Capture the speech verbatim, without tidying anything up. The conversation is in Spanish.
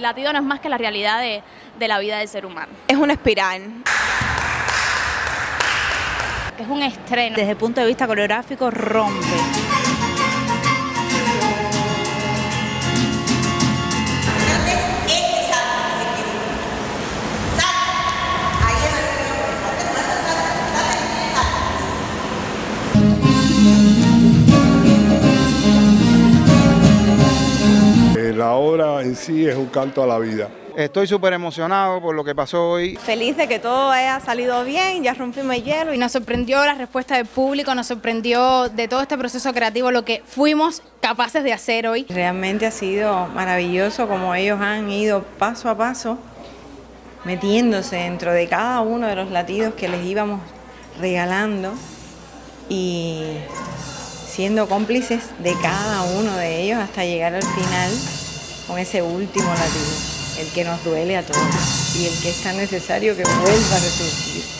latido no es más que la realidad de, de la vida del ser humano. Es una espiral. Es un estreno. Desde el punto de vista coreográfico rompe. La obra en sí es un canto a la vida. Estoy súper emocionado por lo que pasó hoy. Feliz de que todo haya salido bien, ya rompimos el hielo. Y nos sorprendió la respuesta del público, nos sorprendió de todo este proceso creativo lo que fuimos capaces de hacer hoy. Realmente ha sido maravilloso como ellos han ido paso a paso metiéndose dentro de cada uno de los latidos que les íbamos regalando y siendo cómplices de cada uno de ellos hasta llegar al final con ese último latido, el que nos duele a todos y el que es tan necesario que vuelva a resurgir.